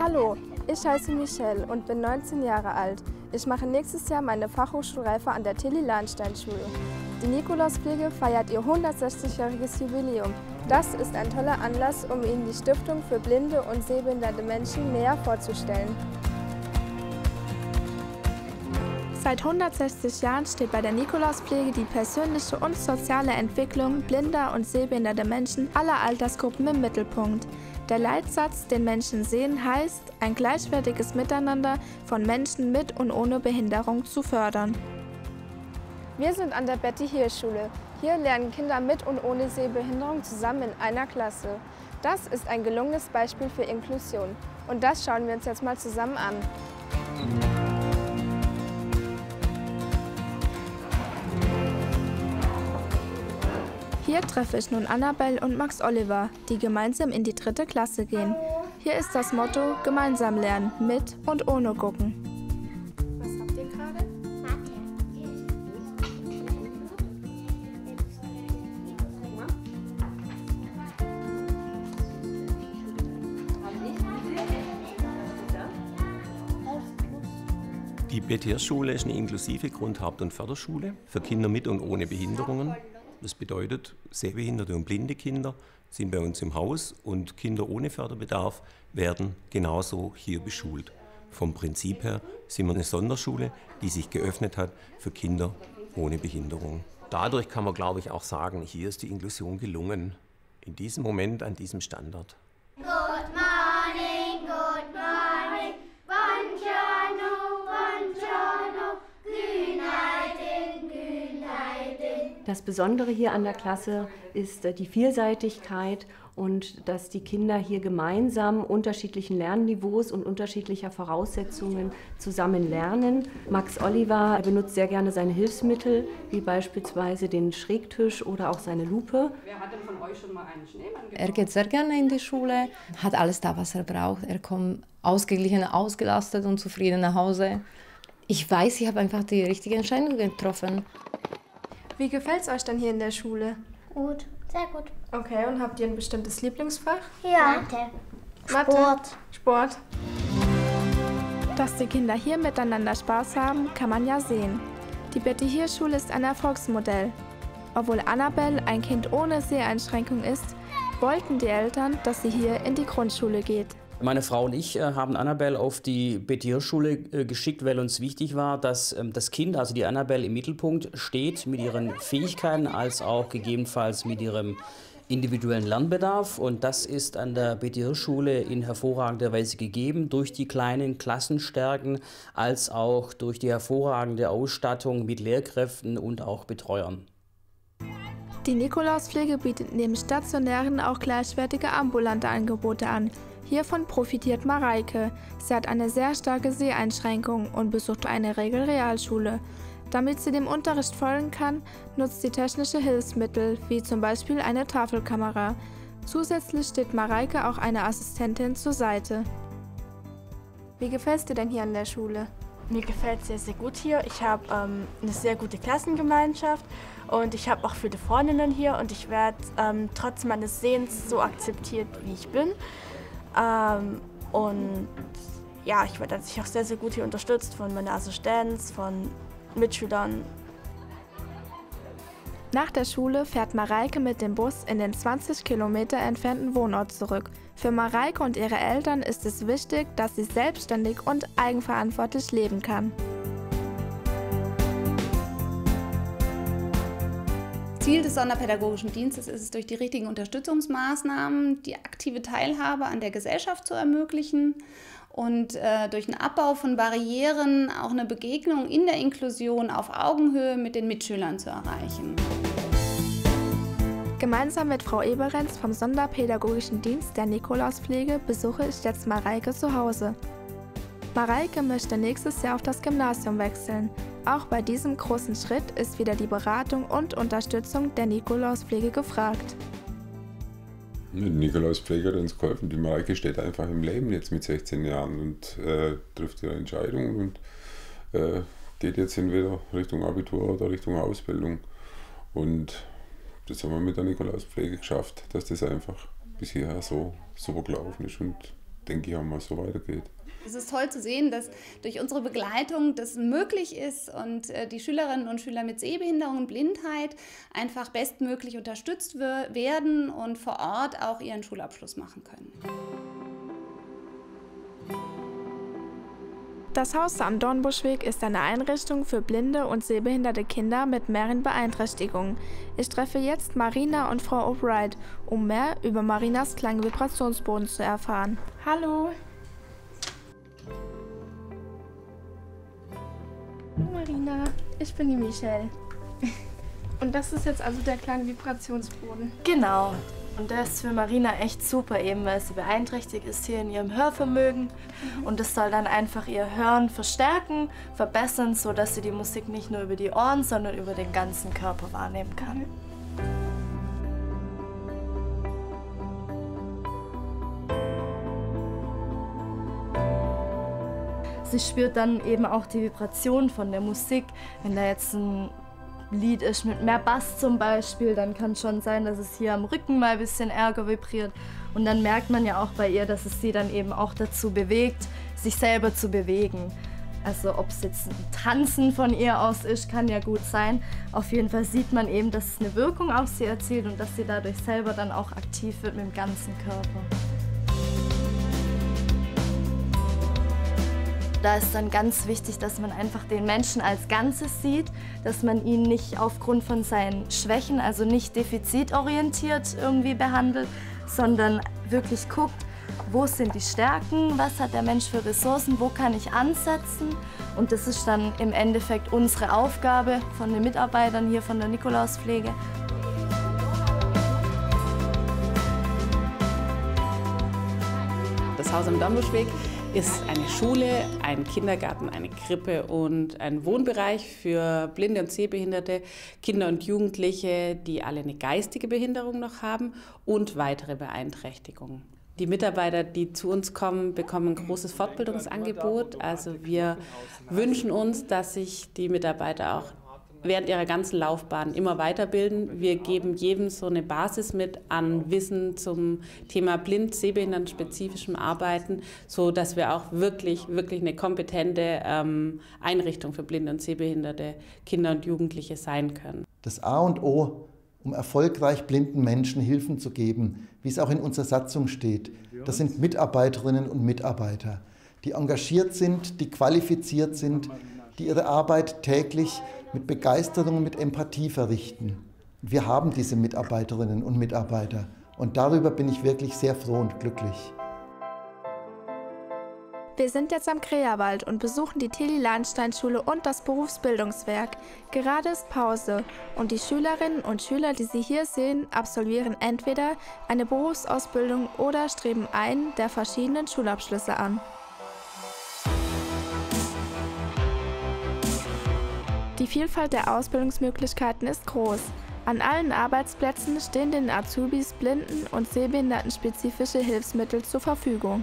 Hallo, ich heiße Michelle und bin 19 Jahre alt. Ich mache nächstes Jahr meine Fachhochschulreife an der Tilly-Lahnstein-Schule. Die Nikolauspflege feiert ihr 160-jähriges Jubiläum. Das ist ein toller Anlass, um Ihnen die Stiftung für blinde und sehbehinderte Menschen näher vorzustellen. Seit 160 Jahren steht bei der Nikolauspflege die persönliche und soziale Entwicklung blinder und sehbehinderter Menschen aller Altersgruppen im Mittelpunkt. Der Leitsatz, den Menschen sehen, heißt, ein gleichwertiges Miteinander von Menschen mit und ohne Behinderung zu fördern. Wir sind an der Betty-Hirsch-Schule. Hier lernen Kinder mit und ohne Sehbehinderung zusammen in einer Klasse. Das ist ein gelungenes Beispiel für Inklusion. Und das schauen wir uns jetzt mal zusammen an. Hier treffe ich nun Annabelle und Max Oliver, die gemeinsam in die 3. Klasse gehen. Hier ist das Motto: gemeinsam lernen, mit und ohne gucken. Was habt ihr gerade? Die Betty-Hirsch-Schule ist eine inklusive Grund-, Haupt- und Förderschule für Kinder mit und ohne Behinderungen. Das bedeutet, sehbehinderte und blinde Kinder sind bei uns im Haus und Kinder ohne Förderbedarf werden genauso hier beschult. Vom Prinzip her sind wir eine Sonderschule, die sich geöffnet hat für Kinder ohne Behinderung. Dadurch kann man, glaube ich, auch sagen, hier ist die Inklusion gelungen. In diesem Moment, an diesem Standort. Good morning, buongiorno, buongiorno, good night, good night. Das Besondere hier an der Klasse ist die Vielseitigkeit und dass die Kinder hier gemeinsam unterschiedlichen Lernniveaus und unterschiedlicher Voraussetzungen zusammen lernen. Max Oliver benutzt sehr gerne seine Hilfsmittel, wie beispielsweise den Schrägtisch oder auch seine Lupe. Wer hat denn von euch schon mal einen Schneemann gebaut? Er geht sehr gerne in die Schule, hat alles da, was er braucht. Er kommt ausgeglichen, ausgelastet und zufrieden nach Hause. Ich weiß, ich habe einfach die richtige Entscheidung getroffen. Wie gefällt es euch denn hier in der Schule? Gut, sehr gut. Okay, und habt ihr ein bestimmtes Lieblingsfach? Ja. Mathe. Sport. Dass die Kinder hier miteinander Spaß haben, kann man ja sehen. Die Betty-Hirsch-Schule ist ein Erfolgsmodell. Obwohl Annabelle ein Kind ohne Seheinschränkung ist, wollten die Eltern, dass sie hier in die Grundschule geht. Meine Frau und ich haben Annabelle auf die Betty-Hirsch-Schule geschickt, weil uns wichtig war, dass das Kind, also die Annabelle, im Mittelpunkt steht mit ihren Fähigkeiten als auch gegebenenfalls mit ihrem individuellen Lernbedarf. Und das ist an der Betty-Hirsch-Schule in hervorragender Weise gegeben, durch die kleinen Klassenstärken als auch durch die hervorragende Ausstattung mit Lehrkräften und auch Betreuern. Die Nikolauspflege bietet neben stationären auch gleichwertige ambulante Angebote an. Hiervon profitiert Mareike. Sie hat eine sehr starke Seheinschränkung und besucht eine Regelrealschule. Damit sie dem Unterricht folgen kann, nutzt sie technische Hilfsmittel, wie zum Beispiel eine Tafelkamera. Zusätzlich steht Mareike auch eine Assistentin zur Seite. Wie gefällt es dir denn hier an der Schule? Mir gefällt es sehr, sehr gut hier. Ich habe eine sehr gute Klassengemeinschaft und ich habe auch viele Freundinnen hier und ich werde trotz meines Sehens so akzeptiert, wie ich bin. Und ja, ich werde natürlich auch sehr, sehr gut hier unterstützt von meiner Assistenz, von Mitschülern. Nach der Schule fährt Mareike mit dem Bus in den 20 Kilometer entfernten Wohnort zurück. Für Mareike und ihre Eltern ist es wichtig, dass sie selbstständig und eigenverantwortlich leben kann. Ziel des Sonderpädagogischen Dienstes ist es, durch die richtigen Unterstützungsmaßnahmen die aktive Teilhabe an der Gesellschaft zu ermöglichen und durch den Abbau von Barrieren auch eine Begegnung in der Inklusion auf Augenhöhe mit den Mitschülern zu erreichen. Gemeinsam mit Frau Eberenz vom Sonderpädagogischen Dienst der Nikolauspflege besuche ich jetzt Mareike zu Hause. Mareike möchte nächstes Jahr auf das Gymnasium wechseln. Auch bei diesem großen Schritt ist wieder die Beratung und Unterstützung der Nikolauspflege gefragt. Die Nikolauspflege hat uns geholfen. Die Mareike steht einfach im Leben jetzt mit 16 Jahren und trifft ihre Entscheidungen und geht jetzt entweder Richtung Abitur oder Richtung Ausbildung. Und das haben wir mit der Nikolauspflege geschafft, dass das einfach bis hierher so super gelaufen ist und denke ich auch mal, so weitergeht. Es ist toll zu sehen, dass durch unsere Begleitung das möglich ist und die Schülerinnen und Schüler mit Sehbehinderung und Blindheit einfach bestmöglich unterstützt werden und vor Ort auch ihren Schulabschluss machen können. Das Haus am Dornbuschweg ist eine Einrichtung für blinde und sehbehinderte Kinder mit mehreren Beeinträchtigungen. Ich treffe jetzt Marina und Frau O'Brien, um mehr über Marinas Klangvibrationsboden zu erfahren. Hallo! Marina, ich bin die Michelle. Und das ist jetzt also der Klangvibrationsboden? Genau. Und der ist für Marina echt super, eben weil sie beeinträchtigt ist hier in ihrem Hörvermögen. Und das soll dann einfach ihr Hören verstärken, verbessern, sodass sie die Musik nicht nur über die Ohren, sondern über den ganzen Körper wahrnehmen kann. Sie spürt dann eben auch die Vibration von der Musik. Wenn da jetzt ein Lied ist mit mehr Bass zum Beispiel, dann kann es schon sein, dass es hier am Rücken mal ein bisschen ärger vibriert. Und dann merkt man ja auch bei ihr, dass es sie dann eben auch dazu bewegt, sich selber zu bewegen. Also ob es jetzt ein Tanzen von ihr aus ist, kann ja gut sein. Auf jeden Fall sieht man eben, dass es eine Wirkung auf sie erzielt und dass sie dadurch selber dann auch aktiv wird mit dem ganzen Körper. Da ist dann ganz wichtig, dass man einfach den Menschen als Ganzes sieht, dass man ihn nicht aufgrund von seinen Schwächen, also nicht defizitorientiert irgendwie behandelt, sondern wirklich guckt, wo sind die Stärken, was hat der Mensch für Ressourcen, wo kann ich ansetzen. Und das ist dann im Endeffekt unsere Aufgabe von den Mitarbeitern hier von der Nikolauspflege. Das Haus am Dornbuschweg ist eine Schule, ein Kindergarten, eine Krippe und ein Wohnbereich für blinde und sehbehinderte Kinder und Jugendliche, die alle eine geistige Behinderung noch haben und weitere Beeinträchtigungen. Die Mitarbeiter, die zu uns kommen, bekommen ein großes Fortbildungsangebot. Also wir wünschen uns, dass sich die Mitarbeiter auch während ihrer ganzen Laufbahn immer weiterbilden. Wir geben jedem so eine Basis mit an Wissen zum Thema blind-sehbehinderten-spezifischem Arbeiten, sodass wir auch wirklich eine kompetente Einrichtung für blinde und sehbehinderte Kinder und Jugendliche sein können. Das A und O, um erfolgreich blinden Menschen Hilfen zu geben, wie es auch in unserer Satzung steht, das sind Mitarbeiterinnen und Mitarbeiter, die engagiert sind, die qualifiziert sind, die ihre Arbeit täglich mit Begeisterung und mit Empathie verrichten. Wir haben diese Mitarbeiterinnen und Mitarbeiter und darüber bin ich wirklich sehr froh und glücklich. Wir sind jetzt am Kreawald und besuchen die Tilly-Lahnstein-Schule und das Berufsbildungswerk. Gerade ist Pause und die Schülerinnen und Schüler, die Sie hier sehen, absolvieren entweder eine Berufsausbildung oder streben einen der verschiedenen Schulabschlüsse an. Die Vielfalt der Ausbildungsmöglichkeiten ist groß. An allen Arbeitsplätzen stehen den Azubis blinden- und sehbehindertenspezifische Hilfsmittel zur Verfügung.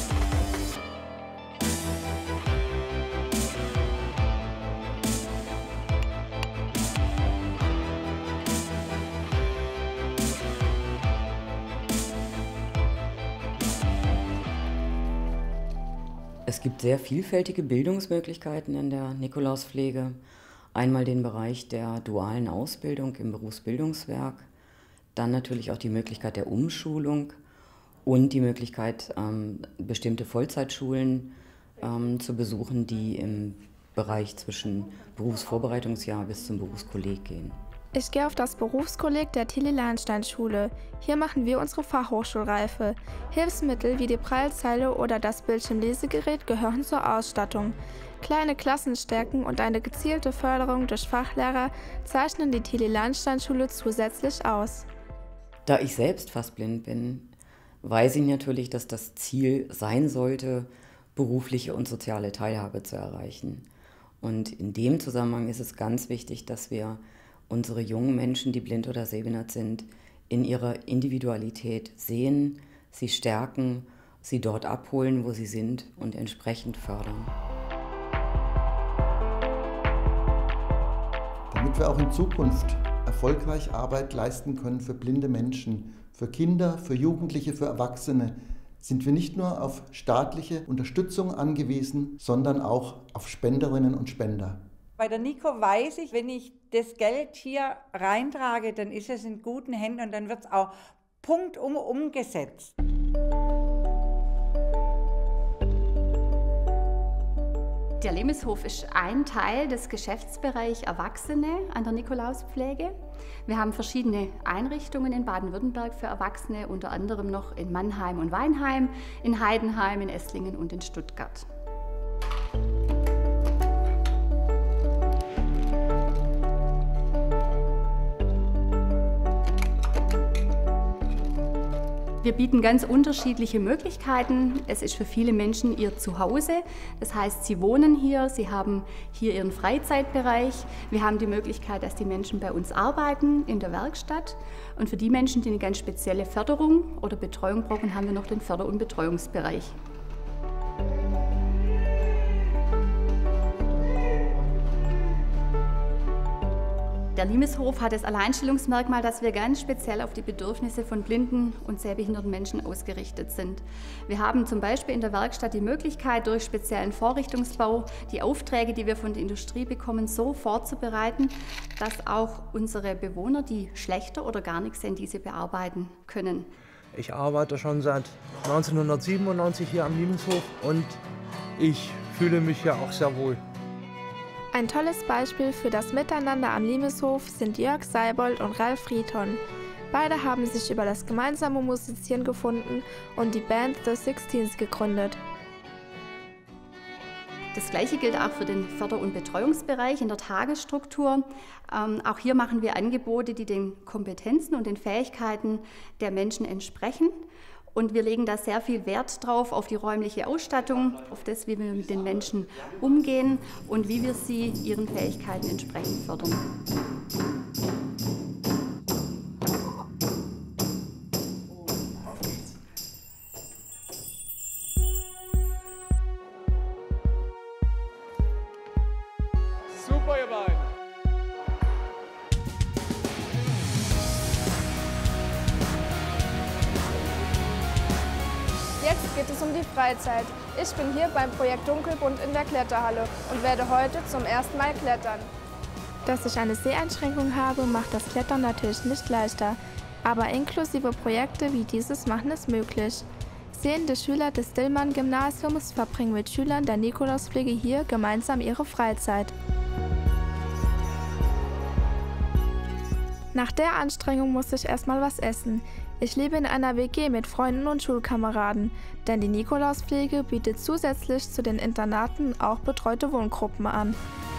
Es gibt sehr vielfältige Bildungsmöglichkeiten in der Nikolauspflege. Einmal den Bereich der dualen Ausbildung im Berufsbildungswerk, dann natürlich auch die Möglichkeit der Umschulung und die Möglichkeit, bestimmte Vollzeitschulen zu besuchen, die im Bereich zwischen Berufsvorbereitungsjahr bis zum Berufskolleg gehen. Ich gehe auf das Berufskolleg der Tilly-Lahnstein-Schule. Hier machen wir unsere Fachhochschulreife. Hilfsmittel wie die Prallzeile oder das Bildschirmlesegerät gehören zur Ausstattung. Kleine Klassenstärken und eine gezielte Förderung durch Fachlehrer zeichnen die Tilly-Lahnstein-Schule zusätzlich aus. Da ich selbst fast blind bin, weiß ich natürlich, dass das Ziel sein sollte, berufliche und soziale Teilhabe zu erreichen. Und in dem Zusammenhang ist es ganz wichtig, dass wir unsere jungen Menschen, die blind oder sehbehindert sind, in ihrer Individualität sehen, sie stärken, sie dort abholen, wo sie sind und entsprechend fördern. Damit wir auch in Zukunft erfolgreich Arbeit leisten können für blinde Menschen, für Kinder, für Jugendliche, für Erwachsene, sind wir nicht nur auf staatliche Unterstützung angewiesen, sondern auch auf Spenderinnen und Spender. Bei der Nico weiß ich, wenn ich das Geld hier reintrage, dann ist es in guten Händen und dann wird es auch punktum umgesetzt. Der Limeshof ist ein Teil des Geschäftsbereichs Erwachsene an der Nikolauspflege. Wir haben verschiedene Einrichtungen in Baden-Württemberg für Erwachsene, unter anderem noch in Mannheim und Weinheim, in Heidenheim, in Esslingen und in Stuttgart. Wir bieten ganz unterschiedliche Möglichkeiten. Es ist für viele Menschen ihr Zuhause. Das heißt, sie wohnen hier, sie haben hier ihren Freizeitbereich. Wir haben die Möglichkeit, dass die Menschen bei uns arbeiten in der Werkstatt. Und für die Menschen, die eine ganz spezielle Förderung oder Betreuung brauchen, haben wir noch den Förder- und Betreuungsbereich. Der Limeshof hat das Alleinstellungsmerkmal, dass wir ganz speziell auf die Bedürfnisse von blinden und sehbehinderten Menschen ausgerichtet sind. Wir haben zum Beispiel in der Werkstatt die Möglichkeit, durch speziellen Vorrichtungsbau die Aufträge, die wir von der Industrie bekommen, so vorzubereiten, dass auch unsere Bewohner, die schlechter oder gar nichts sehen, diese bearbeiten können. Ich arbeite schon seit 1997 hier am Limeshof und ich fühle mich hier auch sehr wohl. Ein tolles Beispiel für das Miteinander am Limeshof sind Jörg Seibold und Ralf Friedhorn. Beide haben sich über das gemeinsame Musizieren gefunden und die Band The Sixteens gegründet. Das Gleiche gilt auch für den Förder- und Betreuungsbereich in der Tagesstruktur. Auch hier machen wir Angebote, die den Kompetenzen und den Fähigkeiten der Menschen entsprechen. Und wir legen da sehr viel Wert drauf, auf die räumliche Ausstattung, auf das, wie wir mit den Menschen umgehen und wie wir sie ihren Fähigkeiten entsprechend fördern. Super, ihr beiden! Jetzt geht es um die Freizeit. Ich bin hier beim Projekt Dunkelbunt in der Kletterhalle und werde heute zum ersten Mal klettern. Dass ich eine Seheinschränkung habe, macht das Klettern natürlich nicht leichter. Aber inklusive Projekte wie dieses machen es möglich. Sehende Schüler des Dillmann-Gymnasiums verbringen mit Schülern der Nikolauspflege hier gemeinsam ihre Freizeit. Nach der Anstrengung muss ich erstmal was essen. Ich lebe in einer WG mit Freunden und Schulkameraden, denn die Nikolauspflege bietet zusätzlich zu den Internaten auch betreute Wohngruppen an.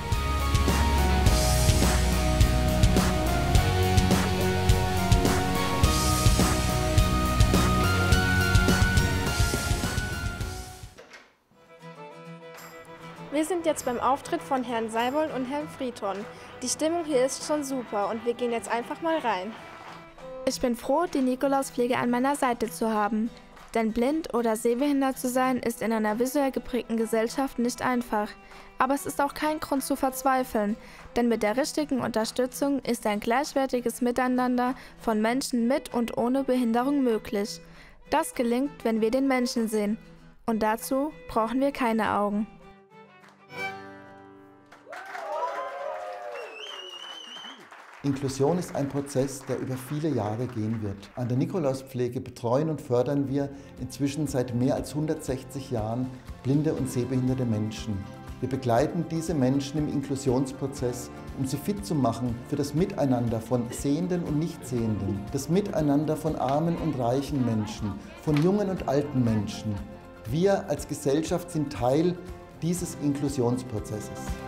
Wir sind jetzt beim Auftritt von Herrn Seibold und Herrn Friedhorn. Die Stimmung hier ist schon super und wir gehen jetzt einfach mal rein. Ich bin froh, die Nikolauspflege an meiner Seite zu haben. Denn blind oder sehbehindert zu sein, ist in einer visuell geprägten Gesellschaft nicht einfach. Aber es ist auch kein Grund zu verzweifeln, denn mit der richtigen Unterstützung ist ein gleichwertiges Miteinander von Menschen mit und ohne Behinderung möglich. Das gelingt, wenn wir den Menschen sehen. Und dazu brauchen wir keine Augen. Inklusion ist ein Prozess, der über viele Jahre gehen wird. An der Nikolauspflege betreuen und fördern wir inzwischen seit mehr als 160 Jahren blinde und sehbehinderte Menschen. Wir begleiten diese Menschen im Inklusionsprozess, um sie fit zu machen für das Miteinander von Sehenden und Nichtsehenden, das Miteinander von armen und reichen Menschen, von jungen und alten Menschen. Wir als Gesellschaft sind Teil dieses Inklusionsprozesses.